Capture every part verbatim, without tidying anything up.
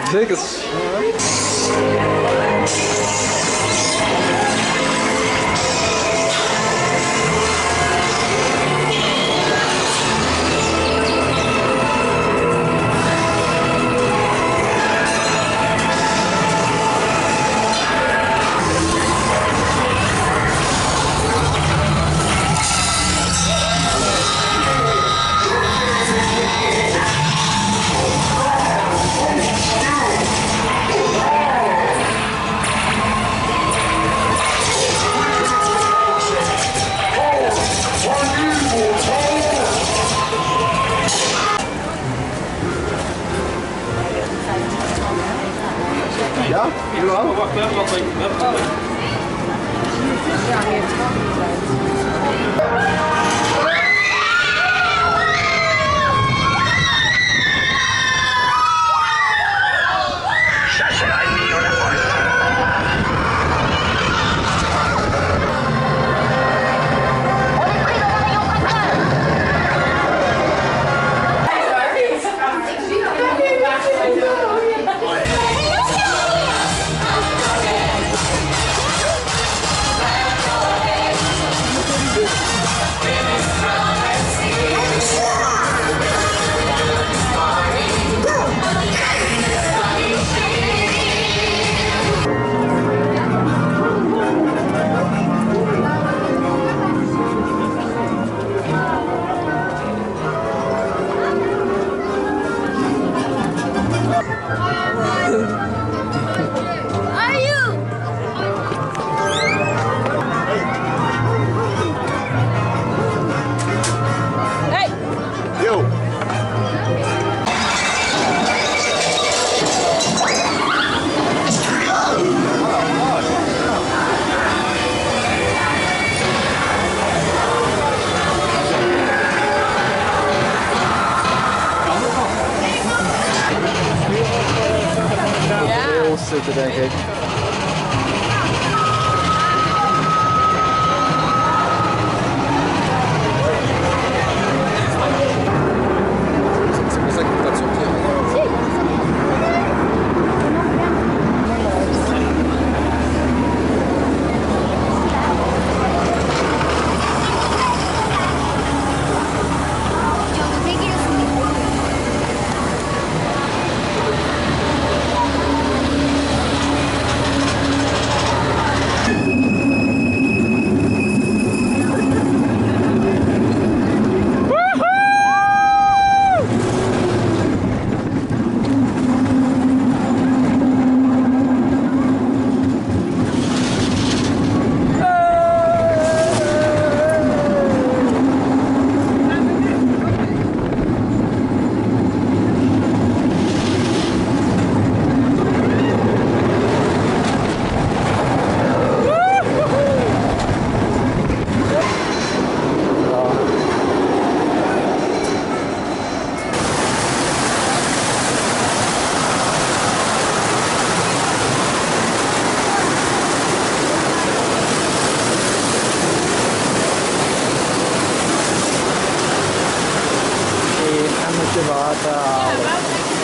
Zeker. Ja? Jullie wel? Wacht even, wat ik net. Ja, hier het kan niet zijn. Zitten, denk ik. Water halen.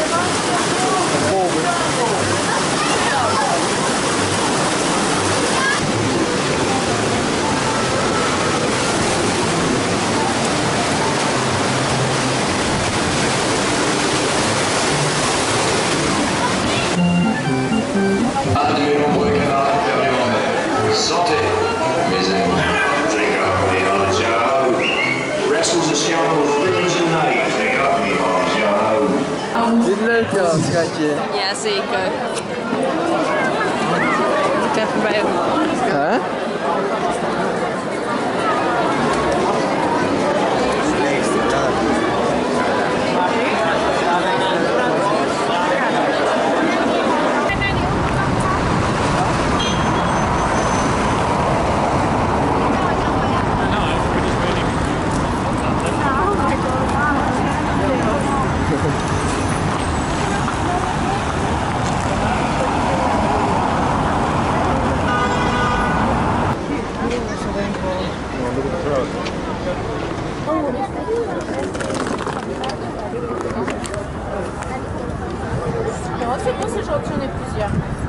Dit is leuk, ja, schatje. Ja, zeker. Ik heb erbij ook. Huh? deux, j'en ai plusieurs.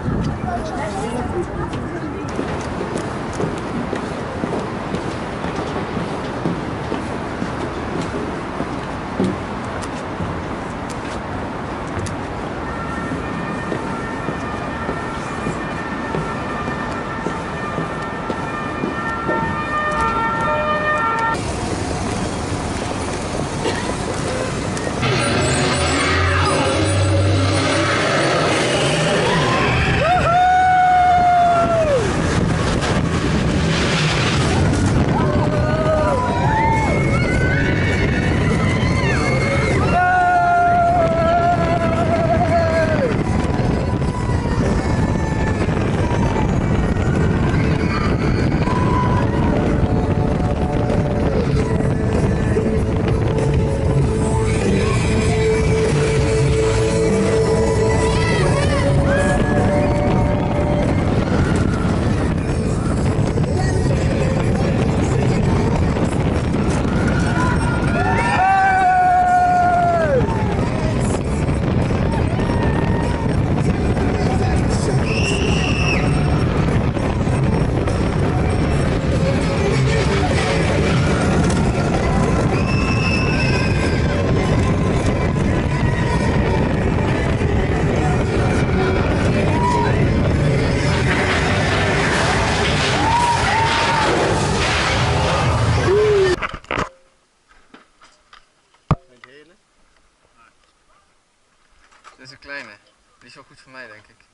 Dit is een kleine. Die is wel goed voor mij, denk ik.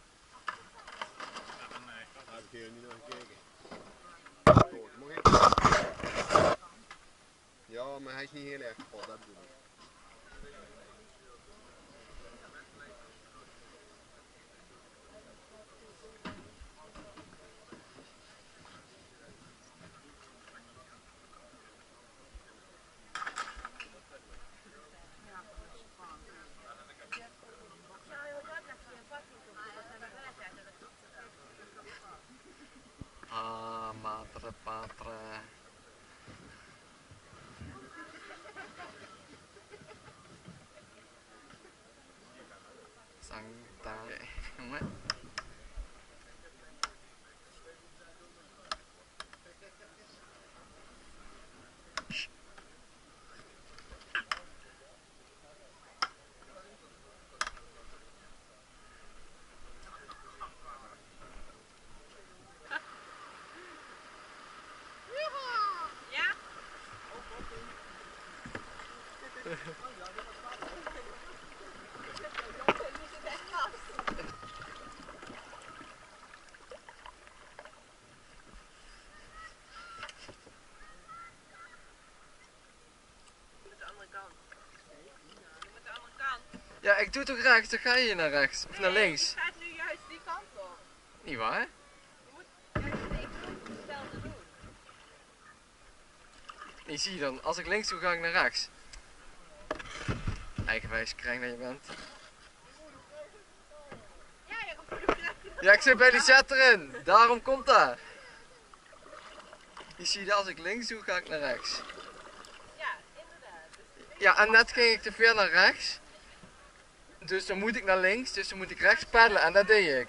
Nee. Daar heb ik hier niet naar gekeken. Goed, mag ik? Ja, maar hij is niet heel erg kapot, dat bedoel ik. Ah, matre patre. Sancta. Jongen. Ja, ik doe toch rechts, dan ga je naar rechts. Of naar links. Je gaat nu juist die kant op. Niet waar? Je moet juist tegenovergestelde doen. Nee, zie je dan, als ik links doe, ga ik naar rechts. Eigenwijs krijg dat je bent. Ja, je komt Ja, ik zit bij die zet erin. Daarom komt dat. Je ziet, als ik links doe, ga ik naar rechts. Ja, inderdaad. Dus Ja, en net ging ik te ver naar rechts. Dus dan moet ik naar links, dus dan moet ik rechts peddelen en dat deed ik.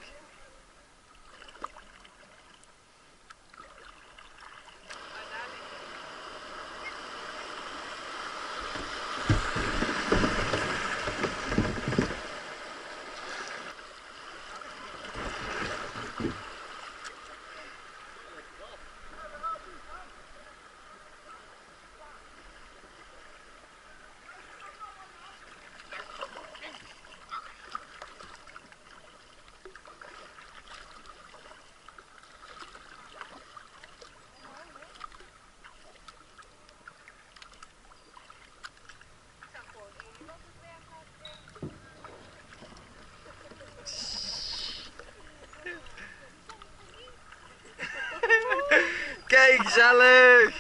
Kijk, gezellig!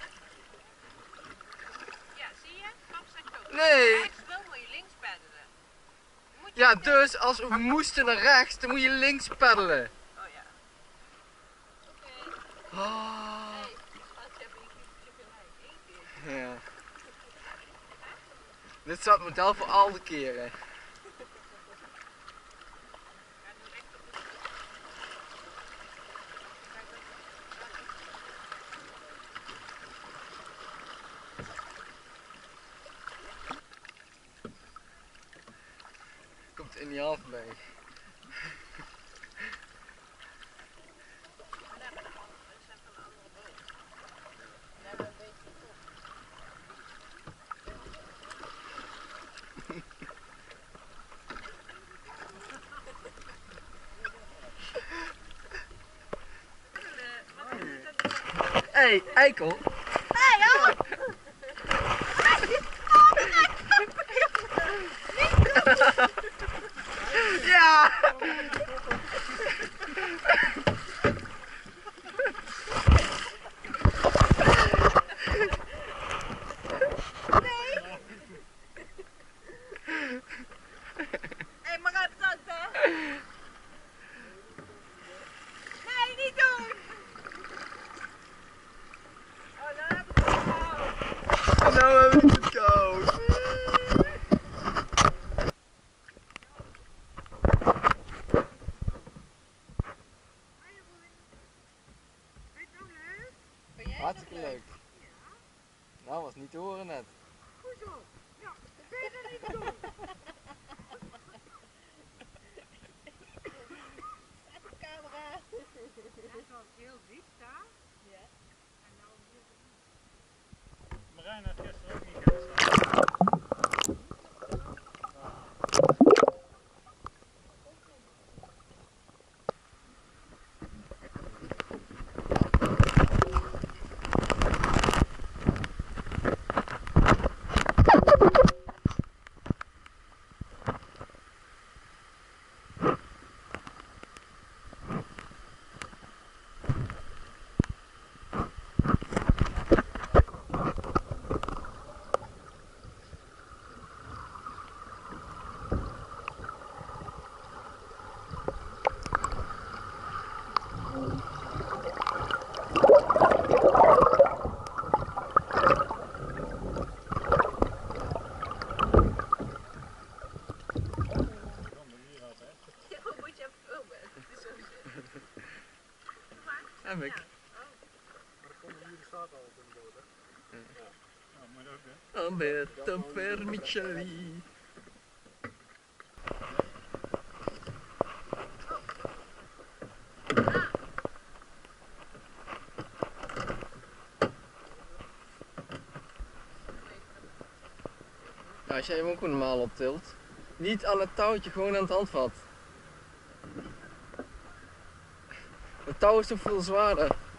ja, zie je? Pap zegt ook. Nee! Rechts wil, moet je links peddelen. Moet je Ja, dus als we moesten naar rechts, dan moet je links peddelen. Oh ja. Oké. Oh. Hey, schat, je hebt een keertje gelijk. Eén keer. Ja. Dit staat model voor al de keren. het in die halfberg. Hé, hey, eikel! Hé, ja! Ja! Hé, maar uit dat, hè? Nee, niet doen! Oh, nou heb ik het koud. En nou hebben we het koud. Hartstikke leuk. Nou, was niet te horen net. Hoezo? Ja, dat ben je er niet doen. Zet de camera. Dat was heel diep, daar. Ja. En nou hier. Marijn had gisteren ook niet gestaan. Heb ik. Alberto Vermicelli. Ja, als jij hem ook normaal optilt. Niet aan het touwtje, gewoon aan het handvat. Het touw is toch veel zwaarder.